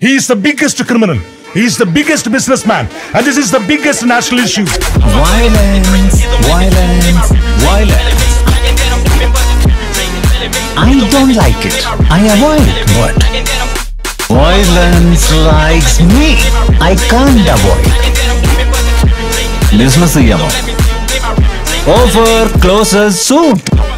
He is the biggest criminal. He is the biggest businessman. And this is the biggest national issue. Violence, violence, violence. I don't like it. I avoid it. But violence likes me. I can't avoid. Business ചെയ്യാമോ? Offer closes soon.